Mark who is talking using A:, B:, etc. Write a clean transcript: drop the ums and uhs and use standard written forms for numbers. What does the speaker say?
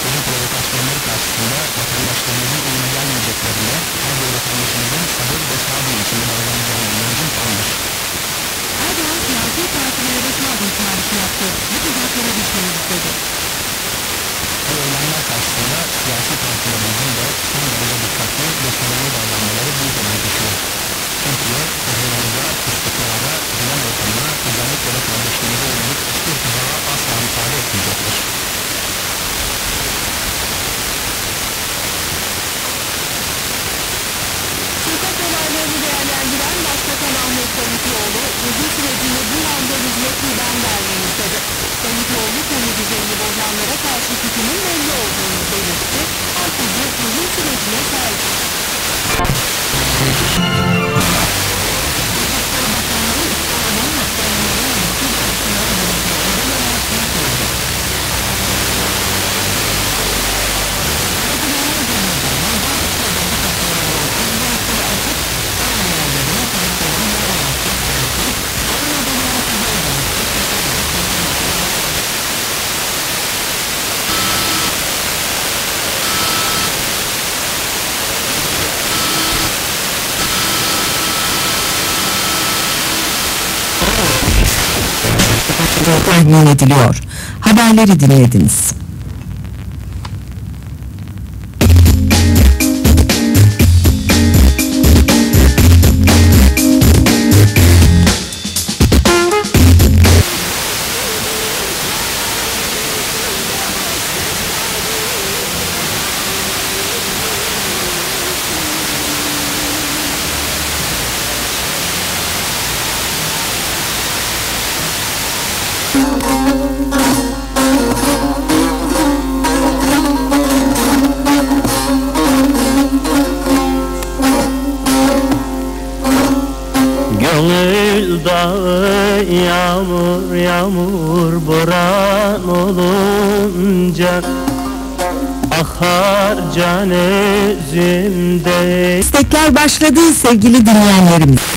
A: devletimizin provokasyonları karşısında vatandaşlarımızın önüne gelmeyeceklerine, her bir vatandaşımızın sabır ve sağduyu içinde davranacağına inancım tamdır.
B: Erdoğan siyasi partilere sağduyu çağrısı yaptı. Bu tuzaklara düşmeyiz dedi.
A: Bu eylemler karşısında siyasi partilerimizin de son derece dikkatli ve sorumlu davranmaları büyük önem taşıyor. Türkiye, huzurumuza, istikrara, güven ortamına, özellikle de kardeşliğimize yönelik hiçbir tuzağa asla müsaade etmeyecektir.
B: Sokak olaylarını değerlendiren Başbakan Ahmet Davutoğlu, uzun sürecinde bu anda hizmetli ben vermeni istedi. Davutoğlu, kamu düzenini bozanlara karşı tutumun belli olduğunu belirtti. Herkese uzun sürecine sahip.
C: Tahmin ediliyor. Haberleri dinlediniz.
D: Gönül dağı yağmur yağmur boran olunca akar can özümde.
C: İstekler başladı sevgili dinleyenlerimiz.